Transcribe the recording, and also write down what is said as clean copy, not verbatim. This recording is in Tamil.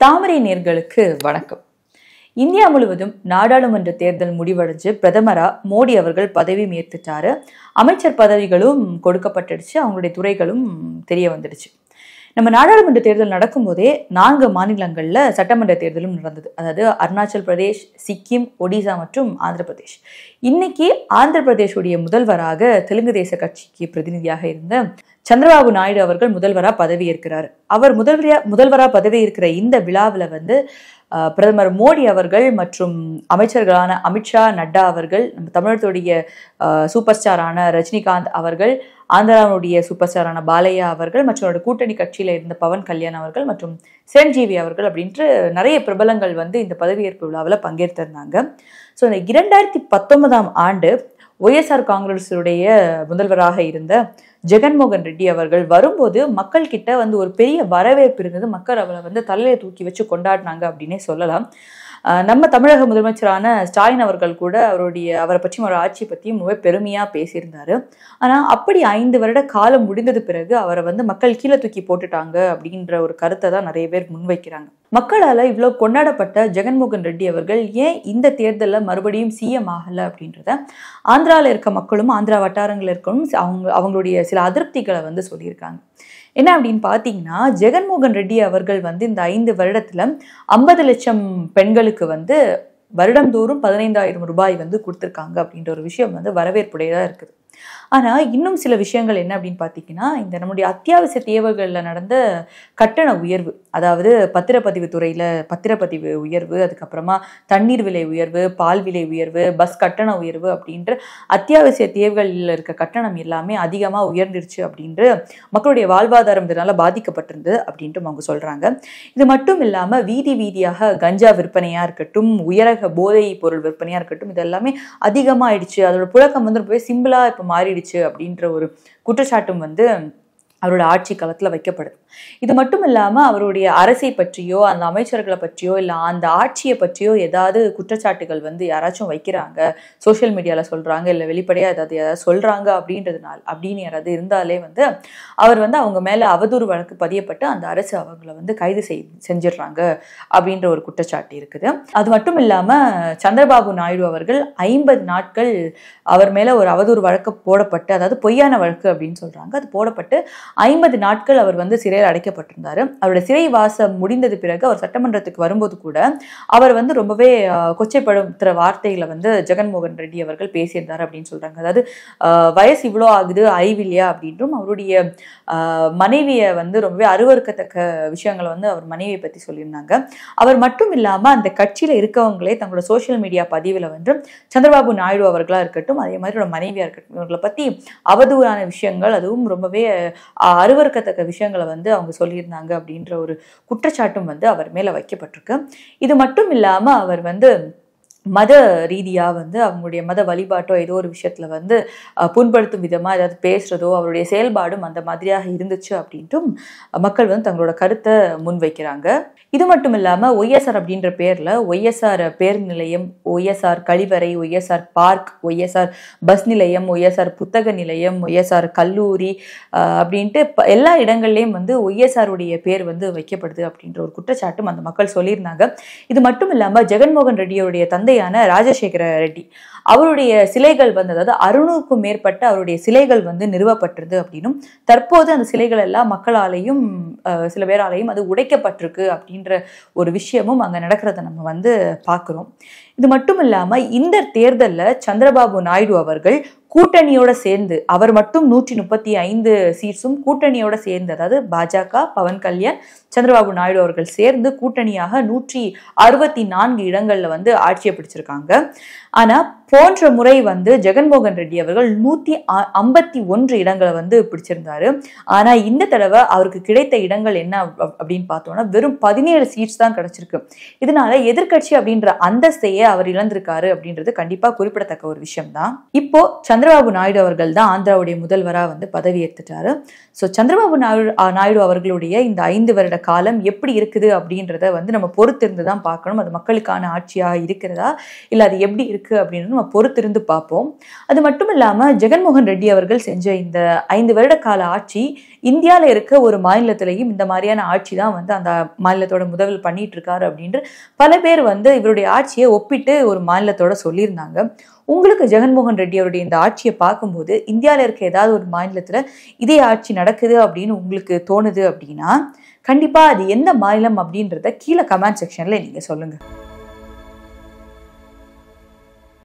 தாமரை நேர்களுக்கு வணக்கம். இந்தியா முழுவதும் நாடாளுமன்ற தேர்தல் முடிவடைஞ்சு பிரதமரா மோடி அவர்கள் பதவி ஏற்றுட்டாரு. அமைச்சர் பதவிகளும் கொடுக்கப்பட்டுடுச்சு, அவங்களுடைய துறைகளும் தெரிய வந்துடுச்சு. நம்ம நாடாளுமன்ற தேர்தல் நடக்கும்போதே 4 மாநிலங்கள்ல சட்டமன்ற தேர்தலும் நடந்தது. அதாவது அருணாச்சல் பிரதேஷ், சிக்கிம், ஒடிசா மற்றும் ஆந்திர பிரதேஷ். இன்னைக்கு ஆந்திர பிரதேஷுடைய முதல்வராக தெலுங்கு தேச கட்சிக்கு பிரதிநிதியாக இருந்த சந்திரபாபு நாயுடு அவர்கள் முதல்வரா பதவி ஏற்கிறார். அவர் முதல்வரா பதவி இருக்கிற இந்த விழாவில் பிரதமர் மோடி அவர்கள் மற்றும் அமைச்சர்களான அமித்ஷா, நட்டா அவர்கள், நம்ம தமிழகத்துடைய சூப்பர் ஸ்டாரான ரஜினிகாந்த் அவர்கள், ஆந்திராவுடைய சூப்பர் ஸ்டாரான பாலையா அவர்கள் மற்றும் அவருடைய கூட்டணி கட்சியில இருந்த பவன் கல்யாண் அவர்கள் மற்றும் சிரஞ்சீவி அவர்கள் அப்படின்ட்டு நிறைய பிரபலங்கள் இந்த பதவியேற்பு விழாவில் பங்கேற்றிருந்தாங்க. ஸோ இந்த 2019ஆம் ஆண்டு ஒய்எஸ்ஆர் காங்கிரஸுடைய முதல்வராக இருந்த ஜெகன்மோகன் ரெட்டி அவர்கள் வரும்போது மக்கள் கிட்ட ஒரு பெரிய வரவேற்பு இருந்தது. மக்கள் அவரை தலையில தூக்கி வச்சு கொண்டாடினாங்க அப்படின்னே சொல்லலாம். நம்ம தமிழக முதலமைச்சரான ஸ்டாலின் அவர்கள் கூட அவரை பற்றியும் அவரோட ஆட்சியை பற்றியும் ரொம்ப பெருமையாக பேசியிருந்தாரு. ஆனால் அப்படி 5 வருட காலம் முடிந்தது பிறகு அவரை மக்கள் கீழே தூக்கி போட்டுட்டாங்க அப்படின்ற ஒரு கருத்தை தான் நிறைய பேர் முன்வைக்கிறாங்க. மக்களால் இவ்வளோ கொண்டாடப்பட்ட ஜெகன்மோகன் ரெட்டி அவர்கள் ஏன் இந்த தேர்தலில் மறுபடியும் சிஎம் ஆகலை அப்படின்றத ஆந்திராவில் இருக்க மக்களும் ஆந்திரா வட்டாரங்களில் இருக்கணும் அவங்களுடைய சில அதிருப்திகளை சொல்லியிருக்காங்க. என்ன அப்படின்னு பார்த்தீங்கன்னா, ஜெகன்மோகன் ரெட்டி அவர்கள் இந்த 5 வருடத்துல 50 லட்சம் பெண்களுக்கு வருடந்தோறும் 15,000 ரூபாய் கொடுத்துருக்காங்க அப்படின்ற ஒரு விஷயம் வரவேற்புடையதாக இருக்குது. ஆனால் இன்னும் சில விஷயங்கள் என்ன அப்படின்னு பார்த்தீங்கன்னா, இந்த நம்முடைய அத்தியாவசிய தேவைகளில் நடந்த கட்டண உயர்வு, அதாவது பத்திரப்பதிவு துறையில் பத்திரப்பதிவு உயர்வு, அதுக்கப்புறமா தண்ணீர் விலை உயர்வு, பால் விலை உயர்வு, பஸ் கட்டண உயர்வு அப்படின்ற அத்தியாவசிய தேவைகளில் இருக்க கட்டணம் எல்லாமே அதிகமாக உயர்ந்துருச்சு அப்படின்ட்டு மக்களுடைய வாழ்வாதாரம் இதனால் பாதிக்கப்பட்டிருந்தது அப்படின்ட்டு அவங்க சொல்கிறாங்க. இது மட்டும் இல்லாமல் வீதி வீதியாக கஞ்சா விற்பனையாக இருக்கட்டும், உயரக போதை பொருள் விற்பனையாக இருக்கட்டும், இதெல்லாமே அதிகமாகிடுச்சு. அதோட புழக்கம் ரொம்பவே சிம்பிளாக இப்போ மாறிடுச்சு அப்படின்ற ஒரு குற்றச்சாட்டும் அவரோட ஆட்சி காலத்தில் வைக்கப்படுது. இது மட்டும் இல்லாமல் அவருடைய அரசை பற்றியோ அந்த அமைச்சர்களை பற்றியோ இல்லை அந்த ஆட்சியை பற்றியோ ஏதாவது குற்றச்சாட்டுகள் யாராச்சும் வைக்கிறாங்க, சோஷியல் மீடியாவில் சொல்கிறாங்க, இல்லை வெளிப்படையாக ஏதாவது சொல்கிறாங்க அப்படின்னு யாராவது இருந்தாலே அவர் அவங்க மேலே அவதூறு வழக்கு பதியப்பட்டு அந்த அரசு அவங்களை கைது செஞ்சிடுறாங்க அப்படின்ற ஒரு குற்றச்சாட்டு இருக்குது. அது மட்டும் இல்லாமல் சந்திரபாபு நாயுடு அவர்கள் 50 நாட்கள் அவர் மேலே ஒரு அவதூறு வழக்கு போடப்பட்டு, அதாவது பொய்யான வழக்கு அப்படின்னு சொல்கிறாங்க, அது போடப்பட்டு 50 நாட்கள் அவர் சிறையில் அடைக்கப்பட்டிருந்தாரு. அவருடைய சிறை வாசம் முடிந்தது பிறகு அவர் சட்டமன்றத்துக்கு வரும்போது கூட அவர் ரொம்பவே கொச்சைப்படுத்துற வார்த்தைகளை ஜெகன்மோகன் ரெட்டி அவர்கள் பேசியிருந்தார் அப்படின்னு சொல்றாங்க. அதாவது வயசு இவ்வளோ ஆகுது, ஐவில்லையா அப்படின்றும் அவருடைய மனைவியை ரொம்பவே அருவருக்கத்தக்க விஷயங்களை அவர் மனைவியை பற்றி சொல்லியிருந்தாங்க. அவர் மட்டும் இல்லாமல் அந்த கட்சியில் இருக்கவங்களே தங்களோட சோசியல் மீடியா பதிவில் சந்திரபாபு நாயுடு அவர்களா இருக்கட்டும், அதே மாதிரி மனைவியா இருக்கட்டும், இவர்களை பற்றி அவதூறான விஷயங்கள், அதுவும் ரொம்பவே அருவருக்கத்தக்க விஷயங்களை அவங்க சொல்லியிருந்தாங்க அப்படின்ற ஒரு குற்றச்சாட்டும் அவர் மேல வைக்கப்பட்டிருக்கு. இது மட்டும் இல்லாம அவர் மத ரீதியா அவங்களுடைய மத வழிபாட்டோ ஏதோ ஒரு விஷயத்துல புண்படுத்தும் விதமா ஏதாவது பேசுறதோ அவருடைய செயல்பாடும் அந்த மாதிரியாக இருந்துச்சு அப்படின்ட்டும் மக்கள் தங்களோட கருத்தை முன்வைக்கிறாங்க. இது மட்டும் இல்லாம ஒய்எஸ்ஆர் அப்படின்ற பேர்ல ஒய்எஸ்ஆர் பேருந்து நிலையம், ஒய்எஸ்ஆர் கழிவறை, ஒய்எஸ்ஆர் பார்க், ஒய்எஸ்ஆர் பஸ் நிலையம், ஒய்எஸ்ஆர் புத்தக நிலையம், ஒய்எஸ்ஆர் கல்லூரி அப்படின்ட்டு எல்லா இடங்கள்லயும் ஒய்எஸ்ஆர் உடைய பேர் வைக்கப்படுது அப்படின்ற ஒரு குற்றச்சாட்டும் அந்த மக்கள் சொல்லியிருந்தாங்க. இது மட்டும் இல்லாம ஜெகன்மோகன் ரெட்டியோடைய தந்தையான ராஜசேகர ரெட்டி அவருடைய சிலைகள் அதாவது 600க்கும் மேற்பட்ட அவருடைய சிலைகள் நிறுவப்பட்டிருது அப்படின்னும் தற்போது அந்த சிலைகள் எல்லாம் மக்களாலேயும் சில பேராலையும் அது உடைக்கப்பட்டிருக்கு அப்படின்ற ஒரு விஷயமும் அங்க நடக்கிறத நம்ம பார்க்கிறோம். இது மட்டும் இல்லாம இந்த தேர்தலில் சந்திரபாபு நாயுடு அவர்கள் கூட்டணியோட சேர்ந்து அவர் மட்டும் 135 சீட்ஸும் கூட்டணியோட சேர்ந்து, அதாவது பாஜக, பவன் கல்யாண், சந்திரபாபு நாயுடு அவர்கள் சேர்ந்து கூட்டணியாக 164 இடங்கள்ல ஆட்சியை பிடிச்சிருக்காங்க. ஆனா போன்ற முறை ஜெகன்மோகன் ரெட்டி அவர்கள் 151 இடங்களை பிடிச்சிருந்தாரு. ஆனா இந்த தடவை அவருக்கு கிடைத்த இடங்கள் என்ன அப்படின்னு பார்த்தோம்னா வெறும் 17 சீட்ஸ் தான் கிடைச்சிருக்கு. இதனால எதிர்கட்சி அப்படின்ற அந்தஸ்தையே அவர் இழந்திருக்காரு அப்படின்றது கண்டிப்பா குறிப்பிடத்தக்க ஒரு விஷயம் தான். இப்போ சந்திரபாபு நாயுடு அவர்கள் தான் ஆந்திராவுடைய முதல்வரா பதவி ஏற்றுட்டாரு. ஸோ சந்திரபாபு நாயுடு அவர்களுடைய இந்த 5 வருட காலம் எப்படி இருக்குது அப்படின்றத நம்ம பொறுத்திருந்து தான் பார்க்கணும். அது மக்களுக்கான ஆட்சியாக இருக்கிறதா இல்லை அது எப்படி இருக்கு அப்படின்னு நம்ம பொறுத்திருந்து பார்ப்போம். அது மட்டும் இல்லாம ஜெகன்மோகன் ரெட்டி அவர்கள் செஞ்ச இந்த 5 வருட கால ஆட்சி இந்தியாவில் இருக்க ஒரு மாநிலத்திலையும் இந்த மாதிரியான ஆட்சி தான் வந்து அந்த மாநிலத்தோட முதல்வர் பண்ணிட்டு இருக்காரு அப்படின்று பல பேர் வந்து இவருடைய ஆட்சியை ஒப்பிட்டு ஒரு மாநிலத்தோட சொல்லியிருந்தாங்க. உங்களுக்கு ஜெகன்மோகன் ரெட்டி அவருடைய இந்த ஆட்சியை பார்க்கும்போது இந்தியாவில் இருக்க ஏதாவது ஒரு மாநிலத்துல இதே ஆட்சி நடக்குது அப்படின்னு உங்களுக்கு தோணுது அப்படின்னா கண்டிப்பா அது எந்த மாநிலம் அப்படின்றத கீழே கமெண்ட் செக்ஷன்ல நீங்க சொல்லுங்க.